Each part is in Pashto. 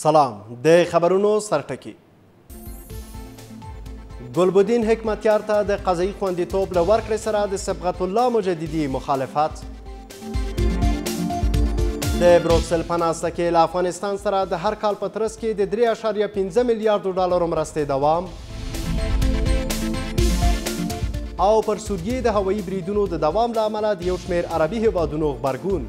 سلام د خبرونو سرټکی ګلبدین حکمتیار ته د قضایي خوندیتوب له ورکړې سره د صبغت الله مجددي مخالفت د بروکسل په ناسته کې له افغانستان سره د هر کال په ترڅ کې د 3.15 میلیارډو ډالرو مرستې دوام او پر سوریې د هوایي بریدونو د دوام له امله د یو شمېر عربي هیوادونو غبرګون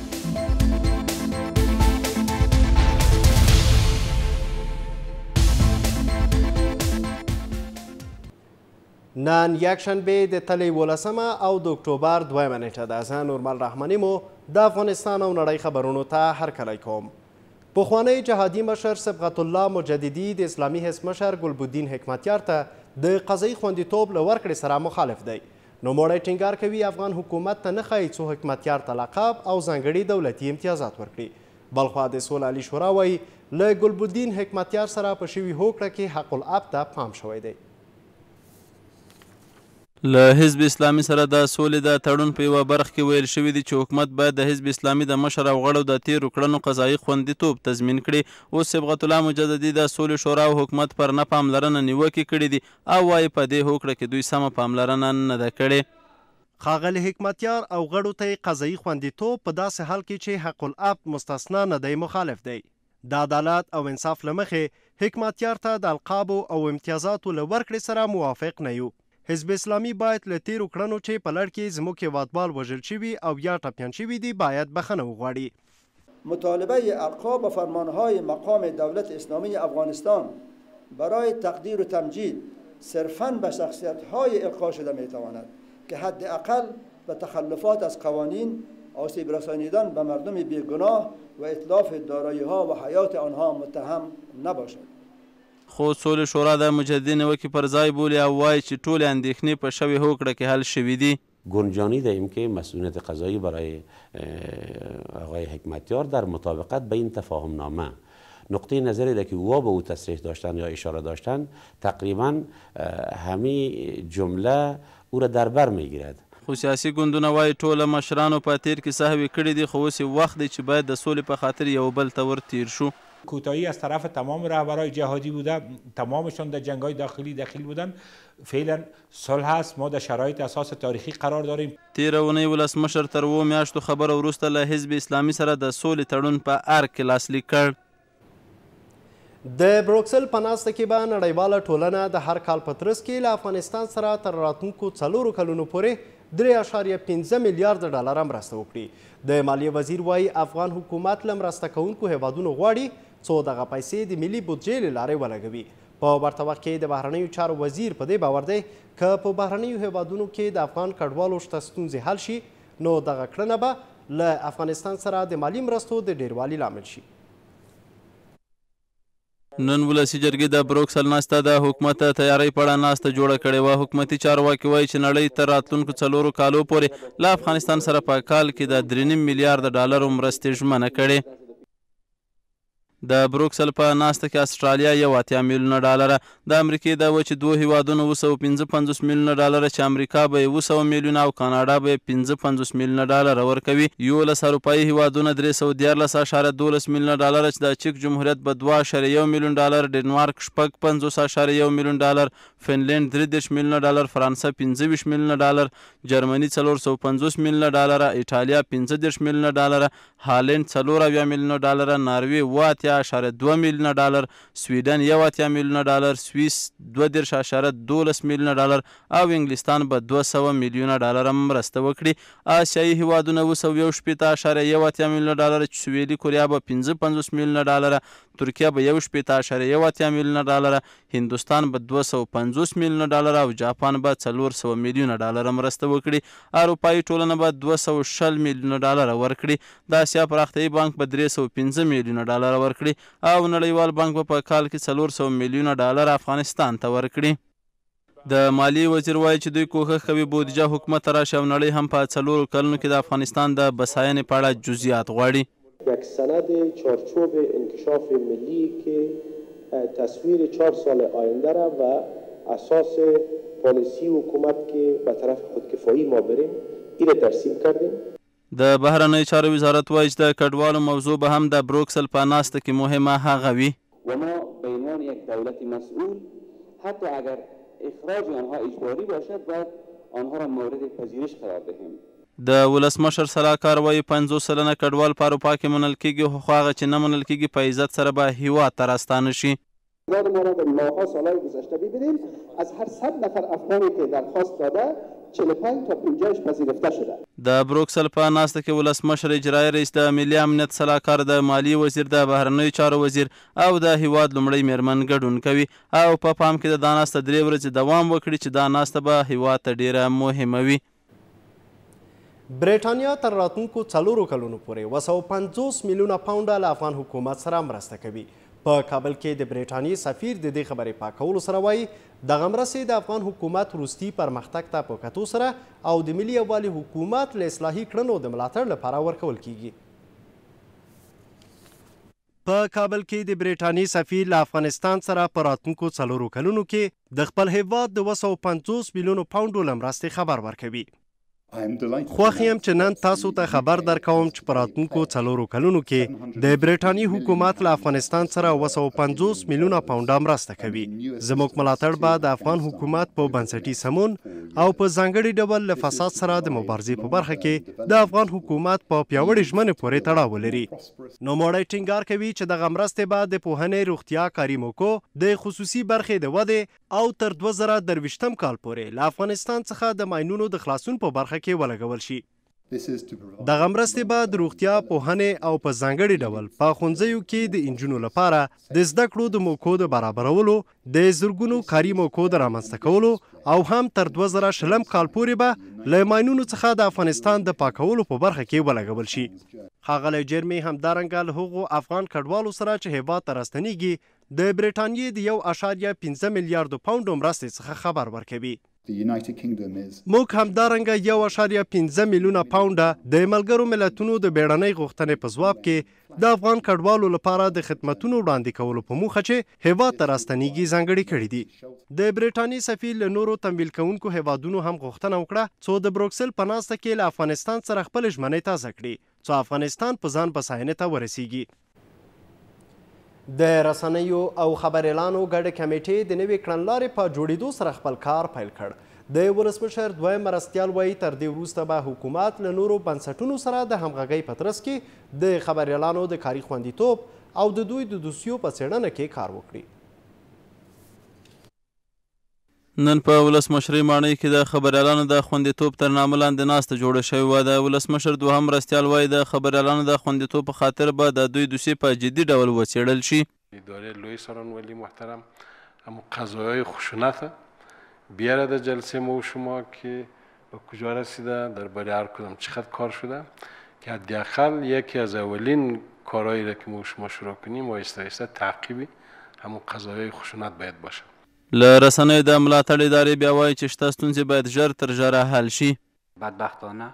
نن یکشنبه د تلې 18 او د اکتوبر 2 نیټه ده. زه نورمل رحماني مو د افغانستان او نړۍ خبرونو ته هرکلی کوم. پخوانی جهادي مشر صبغت الله مجددي د اسلامي حزب مشر ګلبدین حکمتیار ته د قضایي خوندیتوب له ورکړې سره مخالف دی. نوموړی ټینګار کوي افغان حکومت ته نه ښایي څو حکمتیار ته لقب او ځانګړي دولتي امتیازات ورکړي. بلخوا د سوله علي شورا وایي له ګلبدین حکمتیار سره په شوي هوکړه کې حق الاب ته پام شوی دی. له حزب اسلامي سره د سولې د تړون په یوه برخه کې ویل شوي دي چې حکومت باید د حزب اسلامي د مشر او غړو د تیرو کړنو قضایي خوندیتوب تضمین کړي. اوس صبغت الله مجددي د سولې شورا او حکومت پر نه پاملرنه نیوکې کړي دي او وایي په دې هوکړه کې دوی سمه پاملرنه نه ده کړې. ښاغلي حکمتیار او غړو ته یې قضایي خوندیتوب په داسې حال کې چې حق الاب مستثنا نه دی مخالف دی. د عدالت او انصاف له مخې حکمتیار ته د القابو او امتیازاتو له ورکړې سره موافق نه یو. حزب اسلامي باید له تیرو کړنو چې په لړ کې زموږ هیوادوال وژل شوي او یا ټپیان شوي دي باید بخښنه وغواړي. مطالبه القاب و فرمانهای مقام دولت اسلامی افغانستان برای تقدیر و تمجید صرفاً به شخصیت‌های القا شده می‌تواند که حداقل به تخلفات از قوانین آسیب رسانیدن به مردم بیگناه و اتلاف دارایی‌ها و حیات آنها متهم نباشد. خو سولې شورا د مجددي نیوکې پر ځای بولي او وایي چې ټولې اندېښنې په شوې هوکړه کې حل شوي دي. گنجانی داریم که مسئولیت قضایی برای آقای حکمتیار در مطابقت به این تفاهمنامه نقطه نظری را که او به او تصریح داشتن یا اشاره داشتن تقریبا همه جمله او را در بر میگیرد. خو سیاسي ګوندونه وایي ټوله مشرانو په تیر کې سهوې کړي دي خو اوس وخت دی چې باید د سولې په خاطر یو بل ته ور تیر شو. کوتاهی از طرف تمام رهبرای جهادی بوده، تمامشون در جنگ‌های داخل بودن. فعلا صلح هست، ما در شرایط اساس تاریخی قرار داریم. تیره اونۍ ولسمشر تر 2 میاشتو خبره وروسته له حزب اسلامي سره د سولې تړون په ارګ کې لاسلیک کړ. د بروکسل په ناسته کې به نړیواله ټولنه د هر کال په ترڅ کې له افغانستان سره تر راتلونکو 4 کلونو پورې 3.15 میلیارډ ډالر مرسته وکړي. د مالیې وزیر وایي افغان حکومت له مرسته کوونکو هیوادونو غواړي څو دغه پیسې د ملي بودجې له لارې ولګوي. په ورته وخت کې د بهرنیو چارو وزیر په دې باور دی که په بهرنیو هیوادونو کې د افغان کډوالو شته ستونزې حل شي نو دغه کړنه به له افغانستان سره د مالي مرستو د ډیروالي لامل شي. نن ولسي جرګې د بروکسل ناسته د حکومت تیاری په اړه ناسته جوړه کړې وه. حکومتي چارواکي وایي چې نړۍ تر راتلونکو 4 کالو پورې له افغانستان سره په کال کې د 3.5 میلیارډ ډالرو مرستې ژمنه کړې. د بروکسل په ناسته کې استرالیا 1.8 میلیونه ډالره، د امریکې د وچې 2 هیوادونو 255 میلیونه ډالره چې امریکا به 100 میلیونه او کاناډا به 55 میلیونه ډالره ورکوي. 11 اروپایي هیوادونه 314.12 میلیونه ډالره چې د چک جمهوریت به 2.1 میلیون ډالر، ډنمارک 50.1 میلیون ډالر، فنلند 30 میلیونه ډالر، فرانسه 25 میلیونه ډالر، جرمني 450 میلیونه ډالره، ایټالیا 15 میلیونه ډالره، هالند 4 میلیونه ډالره، ناروې 2.2 میلیونه ډالر، سویډن 1 میلیونه ډالر، سویس 2.12 میلیونه ډالر او انګلستان به 200 میلیونه ډالر مرسته وکړي. آسیایي هیوادونه 218.1 میلیونه ډالر چې سویلي کوریا به 55 میلیونه ډالر، ترکیه به 1.8 میلیونه ډالر، هندوستان به 250 میلیونه ډالر او جاپان به 400 میلیونه ډالر مرسته وکړي. اروپایي ټولنه به 260 میلیونه ډالر ورکړي. د اسیا پراختیایي بانک به 315 میلیونه ډالر ورکړي او نړیوال بانک به په کال کې 400 میلیونه ډالر افغانستان ته ورکړي. د مالیې وزیر وایي چې دوی کوښښ کوي بودیجه حکومت ته راشي او نړۍ هم په 4 کلونو کې د افغانستان د بساینې په اړه جزئیات غواړي. یک سند چارچوب انکشاف ملی که تصویر 4 سال آینده را و اساس پالیسی حکومت که به طرف خودکفایی ما بریم این را ترسیم کردیم. د بهرنیو چارو وزارت وایي چې د کډوالو موضوع به هم د بروکسل په ناسته کې مهمه هغه وي. و ما به عنوان یک دولت مسئول حتی اگر اخراج آنها اجباری باشد باید آنها را مورد پذیرش قرار دهیم. د ولسمشر سلاکار وایي 50 سلنه کډوال په اروپا کې منل کیږي، خو هغه چې نه منل کیږي په عزت سره به هیواد ته راستانه شي. ما را در ماه‌ها سالهای گذشته ببینیم از هر 100 نفر افغانی که درخواست داده 45 تا 50 پذیرفته شده. د بروکسل په ناسته کې ولسمشر اجرایي رئیس، د ملي امنیت سلاکار، د مالیې وزیر، د بهرنیو چارو وزیر او د هیواد لومړی میرمن ګډون کوي او په پام کې د دا ناسته 3 ورځې دوام وکړي چې دا ناسته به هیواد ته ډیره مهمه وي. برېټانیا تر راتلونکو 4 کلونو پورې 250 میلیونه پاونډه له افغان حکومت سره مرسته کوي. په کابل کې د برېټانیې سفیر د دې خبرې پاکولو سره وایي دغه مرستې د افغان حکومت وروستي پرمختګ ته په کتو سره او د ملي یووالي حکومت له اصلاحي کړنو د ملاتړ لپاره ورکول کیږي. په کابل کې د برېټانیې سفیر له افغانستان سره په راتلونکو 4 کلونو کې د خپل هیواد د 250 میلیونو پاونډو له مرستې خبر ورکوي. خوښ یم چې نن تاسو ته خبر درکوم چې په راتلونکو 4 کلونو کې د برېټانیې حکومت له افغانستان سره 250 میلیونه پاونډه مرسته کوي. زموږ ملاتړ به د افغان حکومت په بنسټي سمون او په ځانګړي ډول له فساد سره د مبارزې په برخه کې د افغان حکومت په پیاوړې ژمنې پورې تړاو لري. نوموړی ټینګار کوي چې دغه مرستې به د پوهنې، روغتیا، کاري موکو، د خصوصي برخې د ودې او تر 2023 کال پورې له افغانستان څخه د ماینونو د خلاصون په برخه کې ولګول شي. دغه مرستې به د روغتیا، پوهنې او په ځانګړي ډول په ښوونځیو کې د انجونو لپاره د زده کړو د موکو د برابرولو، د زرګونو کاري موکو د رامنځته کولو او هم تر 2020 کال پورې به له ماینونو څخه د افغانستان د پاکولو په برخه کې ولګول شي. ښاغلی جرمي همدارنګه له هغو افغان کډوالو سره چې هیواد ته راستنیږي د برېټانیې د 1.5 میلیارډو پاونډو مرستې څخه خبر ورکوي. موږ همدارنګه 1.5 میلیونه پاونډه د ملګرو ملتونو د بیړنۍ غوښتنې په ځواب کې د افغان کډوالو لپاره د خدمتونو وړاندې کولو په موخه چې هیواد ته راستنیږي ځانګړي کړي دي. د برېټانیې سفیر له نورو تمویل کوونکو هیوادونو هم غوښتنه وکړه څو د بروکسل په ناسته کې له افغانستان سره خپل ژمنې تازه کړي څو افغانستان په ځان بساینې ته ورسیږي. د رسنیو او خبریالانو ګډه کمیټې د نوې کړنلارې په جوړېدو سره خپل کار پیل کړ. د ولسمشر دویم مرستیال وایي تر دې وروسته به حکومت له نورو بنسټونو سره د همغږۍ په ترڅ کې د خبریالانو د کاري خوندیتوب او د دوی د دوسیو په څېړنه کې کار وکړي. نن په ولسمشرۍ ماڼۍ کې د خبریالانو د خوندیتوب تر نامه لاندې ناسته جوړه شوې وه. د ولسمشر دوهم مرستیال وایي د خبریالانو د خوندیتوب په خاطر به د دوی دوسیې په جدي ډول وڅېړل شي. اداره لوی سرانولی محترم، اما قضایای خشونت بیاره در جلسه ما و شما که به کجا رسیده، درباره هر کدام چقدر کار شده که حداقل یکی از اولین کارهایی را که ما و شما شروع کنیم آهسته آهسته تعقیبی همون قضایای خشونت باید باشه. له رسنیو د ملاتړ ادارې بیا وایي چې شته ستونزې باید ژر تر ژره حل شي. بدبختانه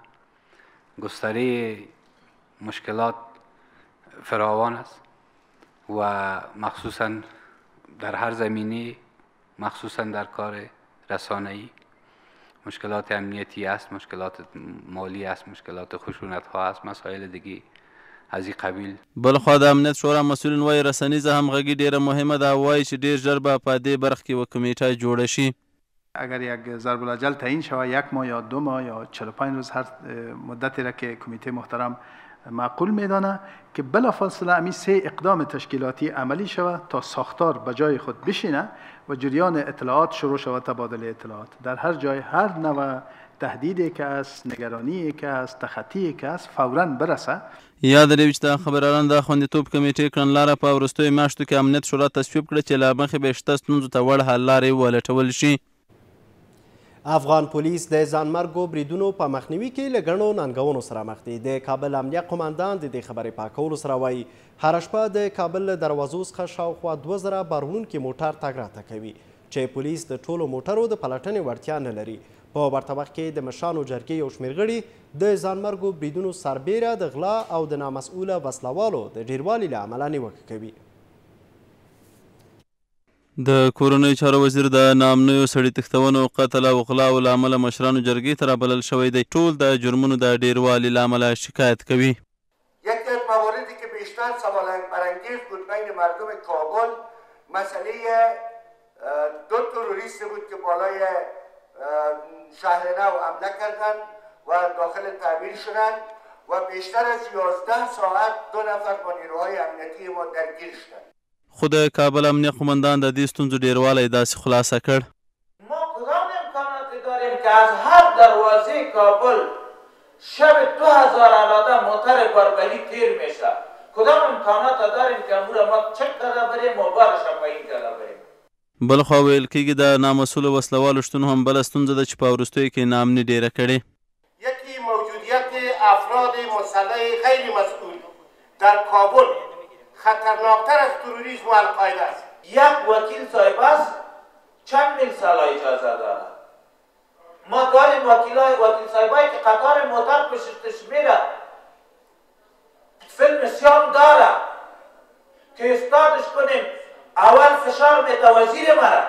گستره مشکلات فراوان است و مخصوصا در هر زمینه، مخصوصا در کار رسانه‌ای مشکلات امنیتی است، مشکلات مالی است، مشکلات خشونت ها است، مسائل دیگه از این قبیل. بلخوا د امنیت شورا مسئولین وایي رسنیزه همغږي ډیره مهمه ده او وایي چې ډیر ژر به په دې برخه کې یوه کمیټه جوړه شي. اگر یک ضرب الاجل تعیین شود 1 ماه یا 2 ماه یا 45 روز هر مدتی را که کمیته محترم معقول میدانه که بلافاصله امی 3 اقدام تشکیلاتی عملی شود تا ساختار به جای خود بشینه و جریان اطلاعات شروع شود، تبادل اطلاعات در هر جای، هر نوع تهدیدی که است، نگرانی که است، تخطی که است فوراً برسه. یاد لري چې د خبریالانو د خوندیتوب کمیټې کړنلاره په وروستیو میاشتو کې امنیت شورا تصویب کړه چې له مخې به شته ستونزو ته وړ حل لارې ولټول شي. افغان پولیس د ځانمرګو بریدونو په مخنیوي کې له ګڼو ننګونو سره مخ دي. د کابل امنیه قماندان د دې خبرې پاکولو سره وایي هره شپه د کابل له دروازو څخه شاوخوا 2000 بارونکي موټر تګ راتګ کوي چې پولیس د ټولو موټرو د پلټنې وړتیا نه لري. په ورته وخت کې د مشرانو جرګې یو شمېر غړي د ځانمرګو بریدونو سربیره د غلا او د نامسؤوله وسلوالو د ډیروالي له امله نیوکه کوي. د کورنۍ چارو وزیر د نامنیو سړي تښتونو قتل او غلاو له امله مشرانو جرګې ته رابلل شوی دی. ټول د جرمونو د ډیروالي له امله شکایت کوي. یکی از مواردی که بیشتر سوال برانگیز بود بین مردم کابل مسئله 2 تروریست بود که بالای شهر نو حمله کردند و داخل تعمیر شدند و بیشتر از 11 ساعت 2 نفر با نیروهای امنیتی ما درگیر شدند. خود کابل امنیه قماندان د دې ستونزو ډیروالی داسې خلاصه کړ. ما کدام امکاناتی داریم که از هر دروازه کابل شب 2000 آدم موتر بربری تیر میشه؟ کدام امکانات داریم که امور ما چک کرده بریم و بارش پایین کرده بریم؟ بلخوا ویل کېږي د نامسؤلو وسلوالو شتون هم بله ستونزه ده چې په وروستیو کې ناامني ډیره کړې. یکی موجودیت افراد مسلح غیر مسئول در کابل خطرناکتر از تروریسم و القاعده است. یک وکیل صاحب است چند میل سال اجازه دارد. ما داریم وکیل صاحبایی که قطار موتر پشتش میره فیلم سیام داره که استادش کنیم اول فشار میده وزیر مرا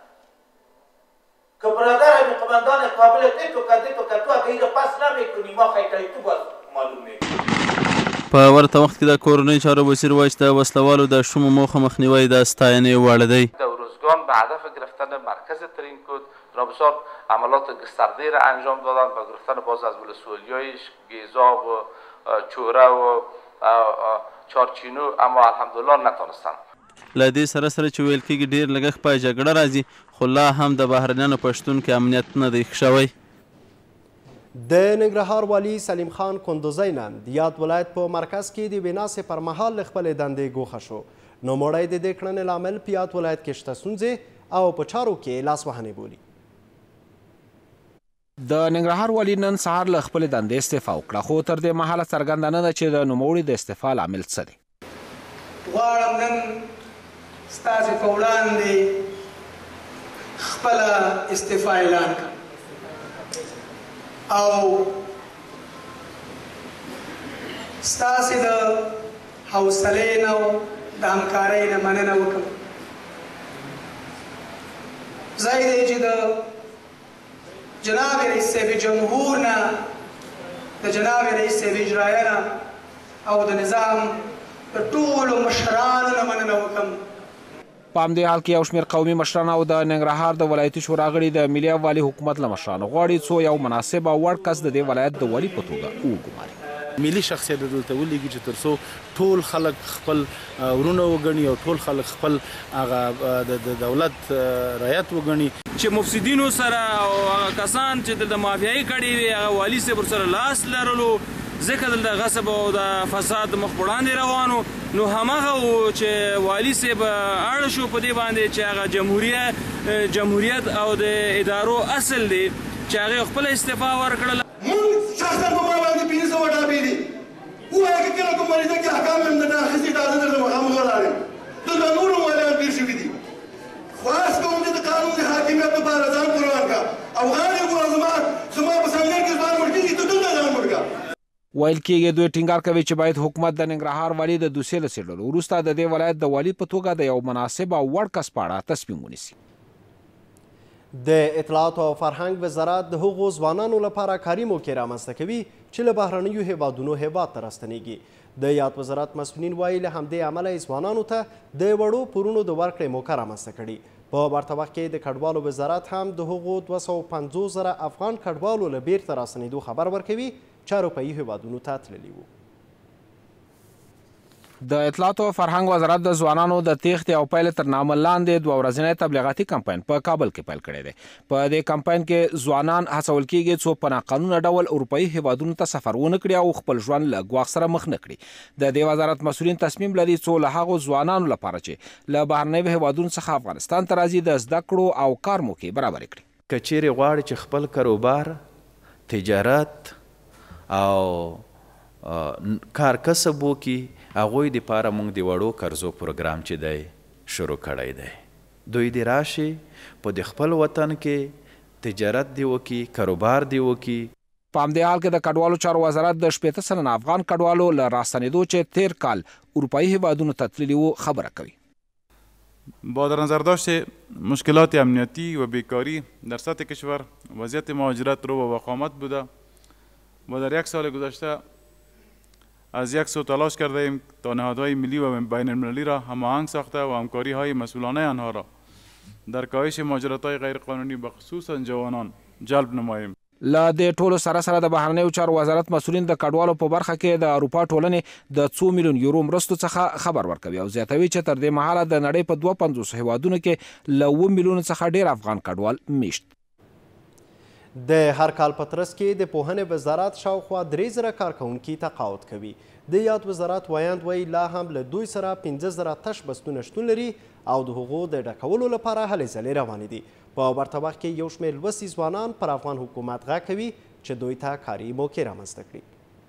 که برادر همین قماندان کابل تو اگه ایره پس نمیکنی ما خیلی تو باز معلوم میکنی. په ورته وخت کې د کورنۍ چارو وزیر وایي چې د وسلوالو د شومو موخه مخنیوی د ستاینې وړ دی. روزگان به هدف گرفتن مرکز ترینکوت رابسان عملات گسترده را انجام دادند و گرفتن باز از ولسوالی‌های گیزا و چوره و چارچینو، اما الحمدلله نتونستند. له دې سره چې ویل کېږي ډېر لګښت په جګړه راځي، خو لا هم د بهرنیانو په شتون کې امنیت نه دی ښه شوی. د ننګرهار والي سلیم خان کندوزی نن د یاد ولایت په مرکز کې د یوې ناستې پر مهال له خپلې دندې ګوښه شو. نوموړی د دې کړنې لامل په یاد ولایت کې شته ستونزې او په چارو کې لاسوهنې بولي. د ننګرهار والي نن سهار له خپلې دندې استعفا وکړه، خو تر دې مهاله څرګنده نه ده چې د نوموړي د استعفا لامل څه دی. غواړم نن ستاسې په وړاندې خپله استعفا اعلان کړم او ستاسې د حوصلې نه او د همکارۍ نه مننه وکړم. ځای دی چې د جناب رئیس صاحب جمهور نه، د جناب رئیس صاحب اجرایه نه او د نظام د ټولو مشرانو نه مننه وکړم. په همدې حال کې یو شمېر قومي مشران او د ننګرهار د ولایتي شورا غړي د ملي او والي حکومت له مشرانو غواړي څو یو مناسب او وړ کس د دې ولایت د والي په توګه وګماري. ملي شخصیت دلته ولېږي چې تر څو ټول خلک خپل ورونه وګڼي او ټول خلک خپل هغه د دولت رعایت وګڼي. چې مفسدینو سره او هغه کسان چې د مافیایي کړي وي هغه والي صاحب ورسره لاس لرلو، ځکه دلته غصب او د فساد مخ په وړاندې روانو، نو هماغه و چې والي صاحب اړ شو په دې باندې چې هغه جمهوریت او د ادارو اصل دی چې هغه خپل استعفا ورکړل. مونږ شخصا په ما باندې 500 ډابې دي وایي که کله کوم مریضه کې احکام هم نه اخیستي اجازه درته مخامخ ولاړ یم. دلته نور والیان تېر شوي دي. خواست کوم چې د قانون د حاکمیت لپاره ځان قربان کړه. افغان یې ګوره زما په سنګر کې ځان مړ کېږي، ته دلته ځان مړ کړه. ویل کېږي دوی ټینګار کوي چې باید حکومت د ننګرهار والي د دوسیې له څېړلو وروسته د دې ولایت د والي په توګه د یو مناسب او وړ کس په اړه تصمیم ونیسي. د اطلاعات او فرهنګ وزارت د هغو ځوانانو لپاره کاري موقع رامنځته کوي چې له بهرنیو هیوادونو هیواد ته راستنیږي. د یاد وزارت مسؤلین وایي له همدې امله یې ځوانانو ته د وړو پورونو د ورکړې موقع رامنځته کړي. په ورته وخت کې د کډوالو وزارت هم د هغو 250,000 افغان کډوالو له بیرته راستنېدو خبر ورکوي چې اروپایي هیوادونو ته تللي وو. د اطلاعات او فرهنګ وزارت د ځوانانو د تېښتې او پیل تر نامه لاندې 2 ورځنی تبلیغاتي کمپاین په کابل کې پیل کړی دی. په دې کمپاین کې ځوانان هڅول کېږي څو په ناقانونه ډول اروپایي هیوادونو ته سفر ونه کړي او خپل ژوند له ګواښ سره مخ نه کړي. د دې وزارت مسؤلین تصمیم لري څو له هغو ځوانانو لپاره چې له بهرنیو هیوادونو څخه افغانستان ته راځي د زده کړو او کار موقع برابرې کړي. که چیرې غواړي چې خپل کاروبار، تجارت او کار کسب وکړي، هغوی دپاره موږ د وړو قرضو پروګرام چې دی شروع کړی دی. دوی دې راشي په د خپل وطن کې تجارت دی وکړي، کاروبار دی وکړي. په همدې حال کې د کډوالو چارو وزارت د 80 سلنه افغان کډوالو له راستنېدو چې تیر کال اروپایي هیوادونو ته تللي وو خبره کوي. با در نظر داشت مشکلات امنیتی و بیکاری در سطح کشور، وضعیت مهاجرت رو با وخامت بوده و در 1 سال گذشته از 1 سو تلاش کرده ایم تا نهادهای ملی و بین المللی را هماهنگ ساخته و همکاری های مسئولانه آنها را در کاهش مهاجرت های غیر قانونی به خصوصا جوانان جلب نماییم. له دې ټولو سره سره د بهرنیو چارو وزارت مسؤلین د کډوالو په برخه کې د اروپا ټولنې د 2 میلیون یورو مرستو څخه خبر ورکوي او زیاتوي چې تر دې مهاله د نړۍ په 52 هیوادونو کې له 1 میلیون څخه ډیر افغان کډوال میشت. د هر کال په ترڅ کې د پوهنې وزارت شاوخوا 3000 کارکوونکي تقاعد کوي. د یاد وزارت وایند وایي لا هم له دوی سره 15000 تش بستونه شتون لري او د هغو د ډکولو لپاره هلې ځلې روانې دي. په ورته وخت کې یو شمېر لوستي ځوانان پر افغان حکومت غږ کوي چې دوی ته کاري موقع رامنځته کړي.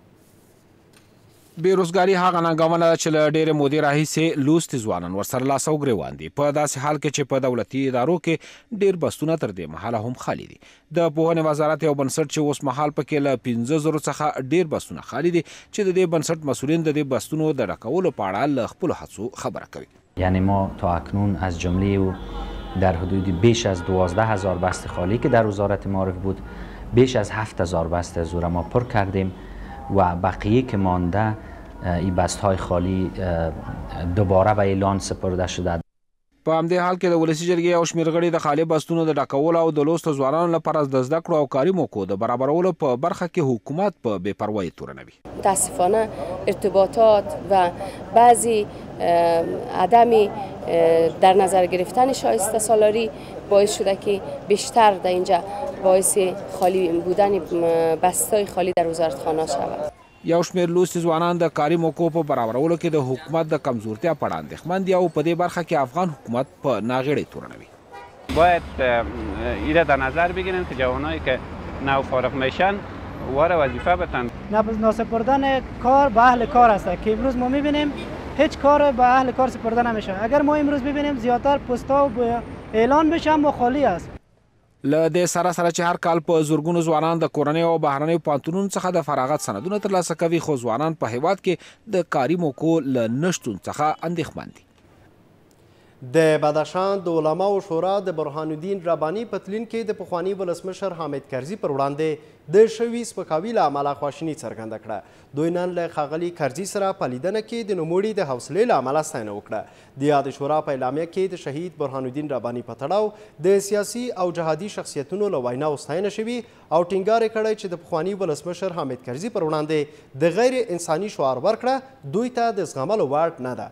بیروزګاري هغه ننګونه ده چې له ډېرې مودې راهیسې لوستي ځوانان ورسره لاس او ګرېوان دي په داسې حال کې چې په دولتي ادارو کې ډېر بستونه تر دې مهاله هم خالي دي. د پوهنې وزارت یو بنسټ چې اوس مهال پکې له 15000 څخه ډېر بستونه خالي دي چې د دې بنسټ مسؤلین د دې بستونو د ډکولو په اړه له خپلو هڅو خبره کوي. یعنی ما تا اکنون از جمله در حدود بیش از 12000 بست خالی که در وزارت معارف بود بیش از 7000 بست از او را ما پر کردیم و بقیه که مانده این بست های خالی دوباره به اعلان سپرده شده. په همدې حال کې د ولسي جرګې یو شمېر غړي د خالي بستونو د ډکولو او د لوستو ځوانانو لپاره د زده کړو او کاري موقعو د برابرولو په برخه کې حکومت په بې پروایي تورنوي. متاسفانه ارتباطات و بعضی عدم در نظر گرفتن شایسته سالاری باعث شده که بیشتر در اینجا باعث خالی بودن بستای خالی در وزارتخانه شود. یو شمېر لوستي ځوانان د کاري موقعو په برابرولو کې د حکومت د کمزورتیا په اړه اندېښمن دي او په دې برخه کې افغان حکومت په ناغېړۍ تورنوي. باید این در نظر بگیریم که جوانایی که نو فارغ میشن واره وظیفه بتن. ناسپردن کار به اهل کار است که امروز ما میبینیم هیچ کار به اهل کار سپرده نمیشه. اگر ما امروز ببینیم زیاتر پست‌ها اعلان بشه اما خالی است. له دې سره سره چې هر کال په زورګونو ځوانان د کورنۍ او بهرنیو پوهنتونونو څخه د فراغت سندونه ترلاسه کوي خو ځوانان په هیواد کې د کاري موقعو له نشتون څخه اندېښمن دي. د بدخشان د علماو شورا د برهان الدین رباني په تلین کې د پخواني ولسمشر حامد کرزي پر وړاندې د شوي سپکاوي له امله خواشیني څرګنده کړه. دوی نن له ښاغلي کرزي سره په لیدنه کې د نوموړي د حوصلې له امله ستاینه وکړه. د یاد شورا په اعلامیه کې د شهید برهان الدین رباني په تړاو د سیاسي او جهادي شخصیتونو له ویناو ستاینه شوي او ټینګار یې کړی چې د پخواني ولسمشر حامد کرزي پر وړاندې د غیر انساني شعار ورکړه دوی ته د زغملو وړ نه ده.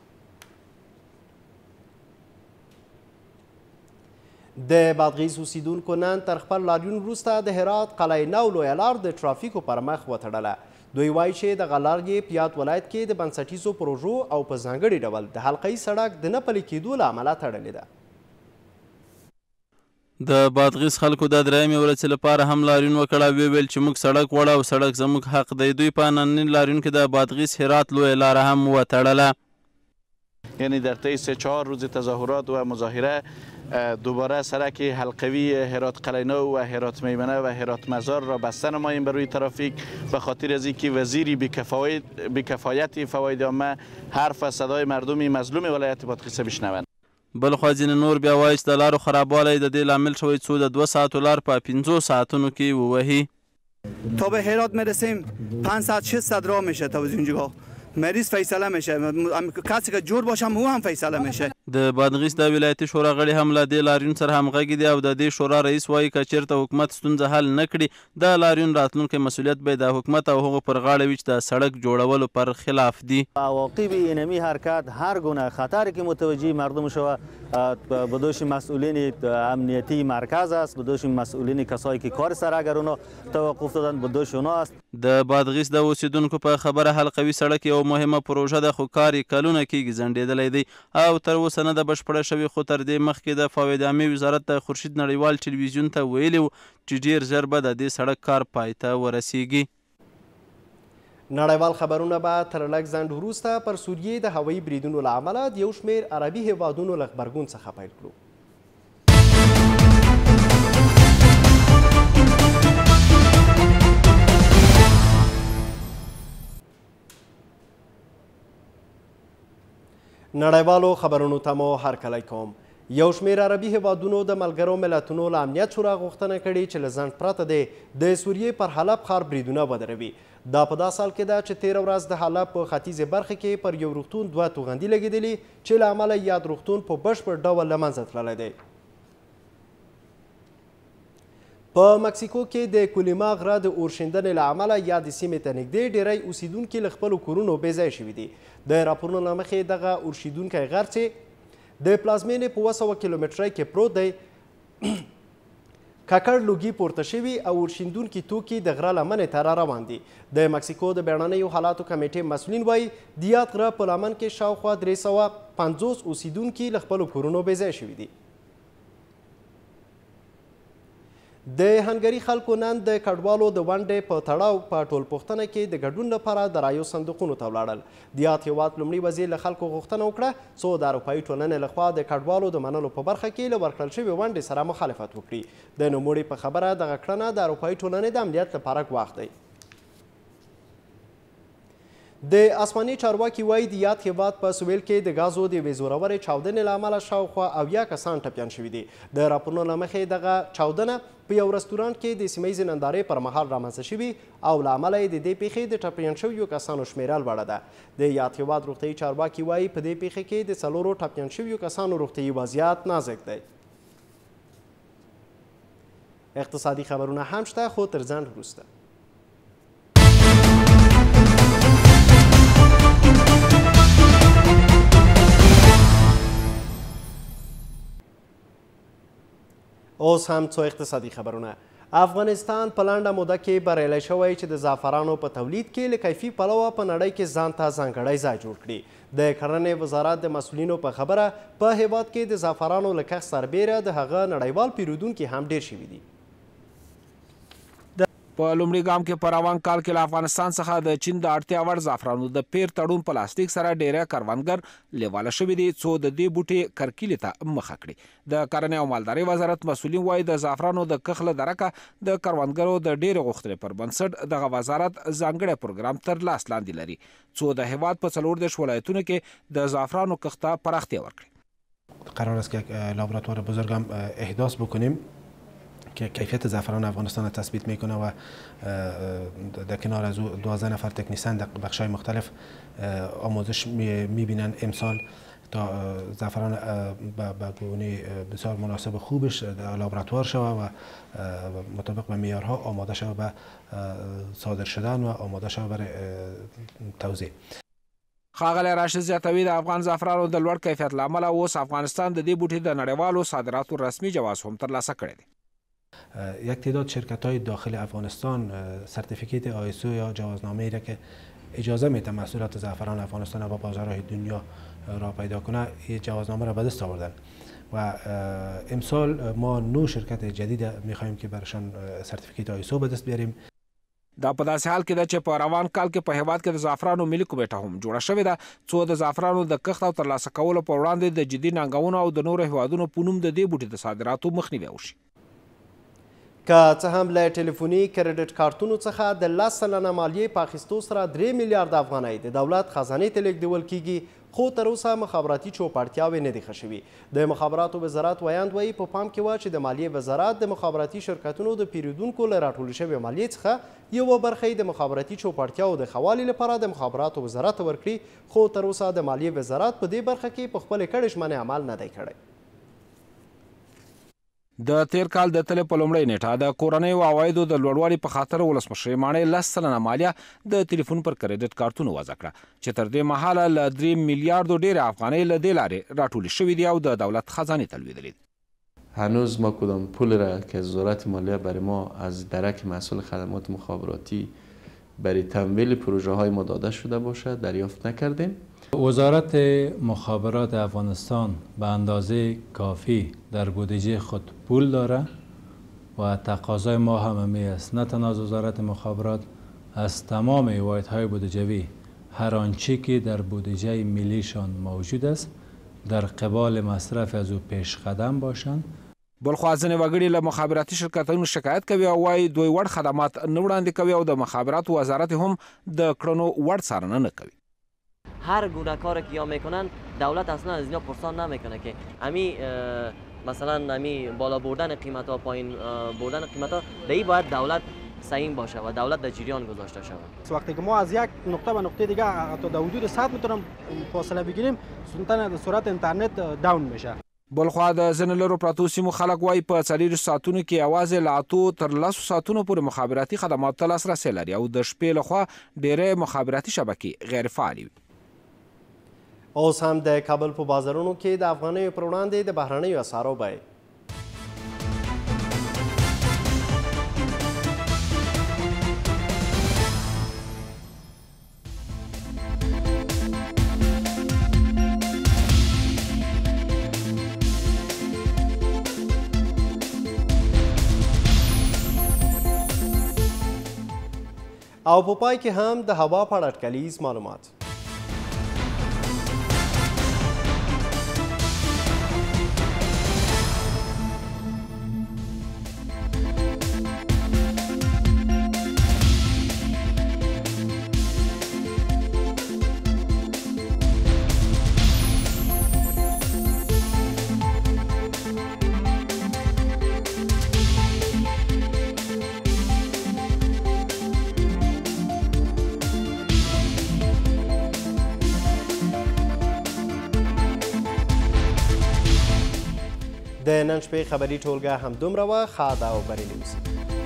د بادغیس اوسیدونکو نن تر خپل لاریون وروسته د هرات قلعه نو لویه لار د ترافیکو پر مخ وتړله. دوی وایي چې دغه لار یې په یاد ولایت کې د بنسټیزو پروژو او په ځانګړي ډول د حلقوي سړک د نه پلي کېدو له امله تړلې ده. د بادغیس خلکو د درېیمې ورځې لپاره هم لاریون وکړ او ویل چې موږ سړک غواړو او سړک زموږ حق دی. دوی په ننني لاریون کې د بادغیس هرات لویه لاره هم وتړله. یعنی در طی 3-4 روز تظاهرات و مظاهره دوباره سرک حلقوی هرات قلعه نو و هرات میمنه و هرات مزار را بسته نماییم بر روی ترافیک به خاطر از اینکه وزیری بی‌کفایت فواید عامه حرف و صدای مردم مظلوم ولایت بادغیس بشنوند. بلخوا ځینې نور بیا وایي چې د لارو خرابوالی د دې لامل شوی څو د 2 ساعتو لار په 15 ساعتونو کې ووهي. تا به هرات میرسیم 500-600 راه میشه تا به اونجا. مریض فیصله میشه، کسی که جور باشه او هم فیصله میشه. د بادغیس د ولایتي شورا غړي هم له دې لاریون سره همغږي دي او د دې شورا رئیس وایي که چېرته حکومت ستونزه حل نه کړي د لاریون راتلونکی مسؤلیت به د حکومت او هغو پر غاړه وي چې د سړک جوړولو پر خلاف دي. عواقب اینمی حرکت هر گونه خطری که متوجه مردم شوه بدوش مسئولین امنیتی مرکز است، بدوش مسئولین کسایی که کار سر اگر اونا توقف دادن بدوش اونا است. د بادغیس د اوسیدونکو په خبره حلقوي سړک یو مهمه پروژه ده خو کار یې کلونه کېږي ځنډېدلی دی او تر اوسه نه ده بشپړه شوې خو تر دې مخکې د فواید عامې وزارت د خورشید نړیوال ټلویزیون ته ویلي و چې ډېر ژر به د دې سړک کار پای ته ورسیږي. نړیوال خبرونه به تر لږ ځنډ وروسته پر سوریې د هوایي بریدونو له امله د یو شمېر عربي هیوادونو له غبرګون څخه پیل کړو. نړیوالو خبرونو ته مو هرکلی کوم. یو شمېر عربي هیوادونو د ملګرو ملتونو له امنیت شورا غوښتنه کړې چې له ځنډ پرته دی د سوریې پر حلب ښار بریدونه ودروي. دا په دا سال کې ده چې تېره ورځ د حلب په ختیځې برخه کې پر یو روغتون 2 توغندي لګېدلي چې له امله یاد روغتون په بشپړ ډول له منځه تللی دی. په مکسیکو کې د کولیما غره د اورشیندنې له امله یادې سیمې ته نږدې ډیری اوسیدونکي له خپلو کورونو بېځایه شوي دي. د راپورونو له مخې دغه اورشیدونکی غر چې د پلازمینې په 200 کیلومترۍ کې پروت دی ککړ لوګي پورته شوي او اورشیندونکي توکي د غره لمنې ته را روان دي. د مکسیکو د بیړنیو حالاتو کمیټې مسؤلین وایي د یاد غره په لمن کې شاوخوا 350 اوسیدونکي له خپلو کورونو بېځایه شوي دي. د هنګري خلکو نن د کډوالو د ونډې په تړاو په ټولپوښتنه کې د ګډون لپاره د رایو صندوقونو ته ولاړل. د یاد هېواد لومړي وزیر له خلکو غوښتنه وکړه څو د اروپایي ټولنې لخوا د کډوالو د منلو په برخه کې له ورکړل شوې ونډې سره مخالفت وکړي. د نوموړي په خبره دغه کړنه د اروپایي ټولنې د امنیت لپاره ګواښ دی. د آسماني چارواکي وایي د یاد هېواد په سویل کې د ګازو د یوې زورورې چاودنې له امله شاوخوا 70 کسان ټپیان شوي دي. د راپورونو له مخې دغه چاودنه په یو رستورانت کې د سیمه ییزې نندارې پر مهال رامنځته شوي او له امله یې د دې پیښې د ټپیان شویو کسانو شمېره لوړه ده. د یاد هېواد روغتیایي چارواکي وایي په دې پیښې کې د 4 ټپیان شویو کسانو روغتیایي وضعیت نازک دی. اقتصادي خبرونه هم شته خو تر ځنډ وروسته. اوس هم څو اقتصادي خبرونه. افغانستان په لنډه موده کې بریالی شوی چې د زعفرانو په تولید کې له کیفي پلوه په نړۍ کې ځان ته ځانګړی ځای جوړ کړي. د کرنې وزارت د مسؤلینو په خبره په هیواد کې د زعفرانو له کښت سربیره د هغه نړیوال پیرودونکي هم ډیر شوي دي. په لومړي ګام کې په روان کال کې له افغانستان څخه د چین د اړتیا وړ زعفرانو د پیر تړون په لاسلیک سره ډیری کروندګر لیواله شوي دي څو د دې بوټي کرکیلې ته مخه کړي. د کرنې او مالدارۍ وزارت مسؤلین وایي د زعفرانو د کښت له درکه د کروندګرو د ډیرې غوښتنې پر بنسټ دغه وزارت ځانګړی پروګرام تر لاس لاندې لري څو د هیواد په 14 ولایتونو کې د زعفرانو کښت ته پراختیا ورکړي. قرار است که لابراتوار بزرگ هم احداث بکنیم که کیفیت زعفران افغانستان را تثبیت میکنه و در کنار از 12 نفر تکنیسیان در بخش‌های مختلف آموزش میبینن امسال تا زعفران به گونه بسیار مناسب و خوبش در لابراتوار شود و مطابق به معیارها آماده شود به صادر شدن و آماده شود برای توزیع. ښاغلی راشد زیاتوي د افغان زعفرانو د لوړ کیفیت له امله اوس افغانستان د دې بوټي د نړیوالو صادراتو رسمي جواز هم ترلاسه کړی دی. یک تعداد شرکت‌های داخل افغانستان سرتیفیکیت آیسو یا جوازنامه‌ای را که اجازه میده محصولات زعفران افغانستان و بازارهای دنیا را پیدا کنه این جوازنامه را به دست آوردن و امسال ما 9 شرکت جدید می‌خوایم که برشان سرتیفیکیت آیسو به دست بیاریم. دا په داسې حال کې ده چې په روان کال کې په هیواد کې د زعفرانو ملي کمیټه هم جوړه شوې ده څو د زعفرانو د کښت او ترلاسه کولو پر وړاندې د جدي ننګونو او د نورو هیوادونو په نوم د دې بوټي د صادراتو مخنیوی وشي. که څه هم له ټلیفوني کریډټ کارتونو څخه د 10 سلنه مالیې په اخیستو سره 3 میلیارد افغانۍ د دولت خزانې ته لیږدول کیږي خو تر اوسه مخابراتي چوپړتیاوې نه دي ښه شوي. د مخابراتو وزارت ویاند وایي په پام کې وه چې د مالیې وزارت د مخابراتي شرکتونو د پیرودونکو له راټولې شوې مالیې څخه یوه برخه یې د مخابراتي چوپړتیاوو د ښه والي لپاره د مخابراتو وزارت ته ورکړي خو تر اوسه د مالیې وزارت په دې برخه کې په خپلې کړې ژمنې عمل نه دی کړی. د تیر کال د تلې په لومړۍ نیټه د کورنیو عوایدو د لوړوالي په خاطر ولسمشر ماڼۍ 10 سلنه مالیه د ټلیفون پر کریډټ کارتونو وضع کړه چې تر دې مهاله له 3 میلیاردو ډېرې افغانۍ له دې لارې راټولې شوي دي او د دولت خزانې ته لوېدلي دي. هنوز ما کدام پول را که وزارت مالیه برای ما از درک مسئول خدمات مخابراتی برای تمویل پروژه های ما داده شده باشد دریافت نکردیم. وزارت مخابرات افغانستان به اندازه کافی در بودجه خود پول داره و تقاضای ما هم همی است نه تنها از وزارت مخابرات از تمام حوایط‌های بودجوی هر آنچه که در بودجه ملیشان موجود است در قبال مصرف از او پیش قدم باشند. بلخوا ځینې وګړي له مخابراتي شرکتونو شکایت کوي او وایي دوی وړ خدمات نه وړاندې کوي او د مخابراتو وزارت هم د کړنو وړ څارنه نه کوي. هر گونه کاری که یا میکنن دولت اصلا از اینا پرسان نمیکنه که امی مثلا امی بالا بردن قیمت ها پایین بردن قیمت ها دی باید دولت سعیم باشه و دولت در جریان گذاشته شود. وقتی که ما از یک نقطه به نقطه دیگه حتی در حدود 100 متر فاصله بگیریم سرعت اینترنت داون میشه. بلخوا د ځینو لرو پراتو سیمو خلک وایي په 40 ساعتونو کې یوازې له 8 تر 10 ساعتونو پورې مخابراتي خدماتو ته لاسرسی لري او د شپې لخوا ډېرې مخابراتي شبکې غیر فعالې وي. اوس هم د کابل په بازارونو کې د افغانیو پر وړاندې د بهرنیو اسعارو بیې. او په پای کې هم د هوا په اړه اټکلیز معلومات. د نن شپې خبري ټولګه همدومره وه. ښه ده او بریالي اوسئ.